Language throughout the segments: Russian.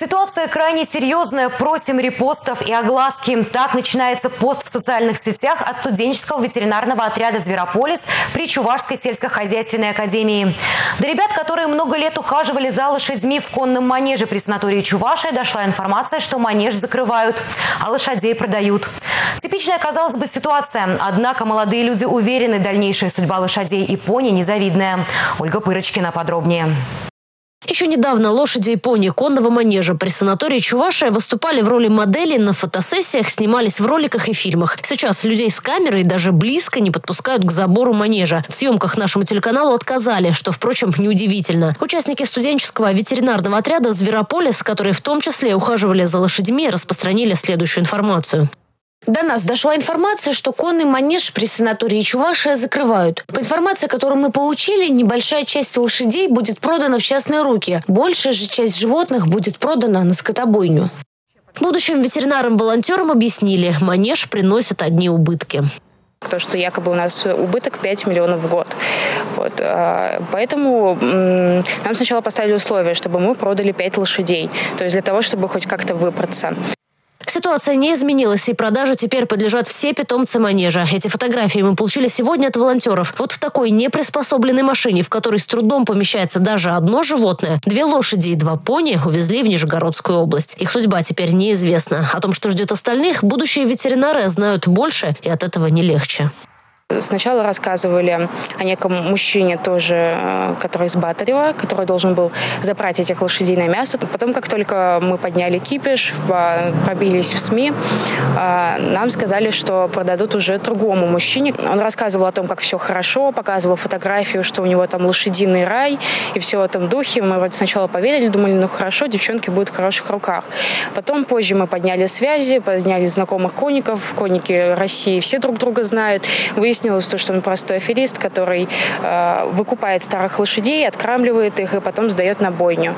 Ситуация крайне серьезная. Просим репостов и огласки. Так начинается пост в социальных сетях от студенческого ветеринарного отряда «Зверополис» при Чувашской сельскохозяйственной академии. До ребят, которые много лет ухаживали за лошадьми в конном манеже при санатории Чувашия, дошла информация, что манеж закрывают, а лошадей продают. Типичная, казалось бы, ситуация. Однако молодые люди уверены, дальнейшая судьба лошадей и пони незавидная. Ольга Пырочкина подробнее. Еще недавно лошади и пони конного манежа при санатории Чувашия выступали в роли моделей на фотосессиях, снимались в роликах и фильмах. Сейчас людей с камерой даже близко не подпускают к забору манежа. В съемках нашему телеканалу отказали, что, впрочем, неудивительно. Участники студенческого ветеринарного отряда «Зверополис», которые в том числе ухаживали за лошадьми, распространили следующую информацию. До нас дошла информация, что конный манеж при санатории Чувашия закрывают. По информации, которую мы получили, небольшая часть лошадей будет продана в частные руки. Большая же часть животных будет продана на скотобойню. Будущим ветеринарам-волонтерам объяснили, манеж приносит одни убытки. То, что якобы у нас убыток 5 миллионов в год. Поэтому нам сначала поставили условие, чтобы мы продали 5 лошадей. То есть для того, чтобы хоть как-то выбраться. Ситуация не изменилась, и продаже теперь подлежат все питомцы манежа. Эти фотографии мы получили сегодня от волонтеров. Вот в такой неприспособленной машине, в которой с трудом помещается даже одно животное, 2 лошади и 2 пони увезли в Нижегородскую область. Их судьба теперь неизвестна. О том, что ждет остальных, будущие ветеринары знают больше, и от этого не легче. Сначала рассказывали о неком мужчине тоже, который из Батарева, который должен был забрать этих лошадей на мясо. Потом, как только мы подняли кипиш, пробились в СМИ, нам сказали, что продадут уже другому мужчине. Он рассказывал о том, как все хорошо, показывал фотографию, что у него там лошадиный рай и все в этом духе. Мы вроде сначала поверили, думали, ну хорошо, девчонки будут в хороших руках. Потом позже мы подняли связи, подняли знакомых конников. Конники России все друг друга знают. Выяснилось, что он простой аферист, который выкупает старых лошадей, откармливает их и потом сдает на бойню.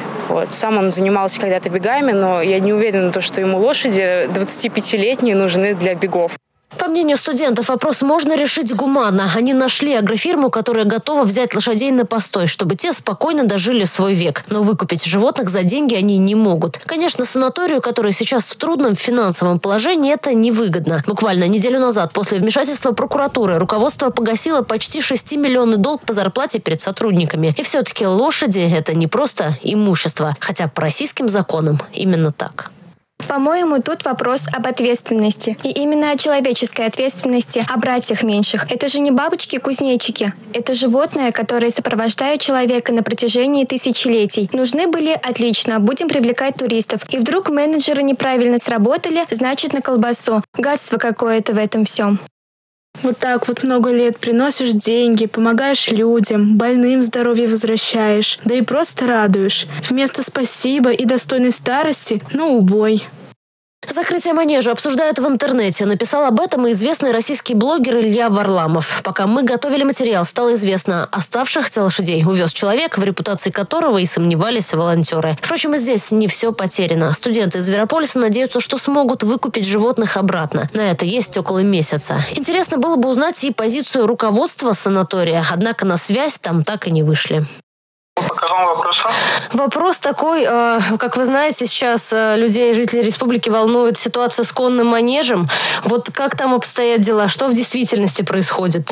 Сам он занимался когда-то бегами, но я не уверена, что ему лошади 25-летние нужны для бегов. По мнению студентов, вопрос можно решить гуманно. Они нашли агрофирму, которая готова взять лошадей на постой, чтобы те спокойно дожили свой век. Но выкупить животных за деньги они не могут. Конечно, санаторию, который сейчас в трудном финансовом положении, это невыгодно. Буквально неделю назад, после вмешательства прокуратуры, руководство погасило почти 6-миллионный долг по зарплате перед сотрудниками. И все-таки лошади – это не просто имущество, хотя по российским законам именно так. По-моему, тут вопрос об ответственности. И именно о человеческой ответственности, о братьях меньших. Это же не бабочки-кузнечики. Это животные, которые сопровождают человека на протяжении тысячелетий. Нужны были? Отлично. Будем привлекать туристов. И вдруг менеджеры неправильно сработали, значит, на колбасу. Гадство какое-то в этом всем. Вот так вот много лет приносишь деньги, помогаешь людям, больным здоровье возвращаешь, да и просто радуешь. Вместо спасибо и достойной старости – на убой. Закрытие манежа обсуждают в интернете. Написал об этом и известный российский блогер Илья Варламов. Пока мы готовили материал, стало известно, оставшихся лошадей увез человек, в репутации которого и сомневались волонтеры. Впрочем, и здесь не все потеряно. Студенты из Зверополиса надеются, что смогут выкупить животных обратно. На это есть около месяца. Интересно было бы узнать и позицию руководства санатория, однако на связь там так и не вышли. По какому вопросу? Вопрос такой, как вы знаете, сейчас людей, жителей республики волнует ситуация с конным манежем. Вот как там обстоят дела? Что в действительности происходит?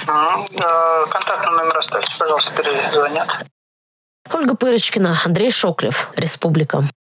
Контактный номер оставьте, пожалуйста, перезвонят. Ольга Пырочкина, Андрей Шоклев, Республика.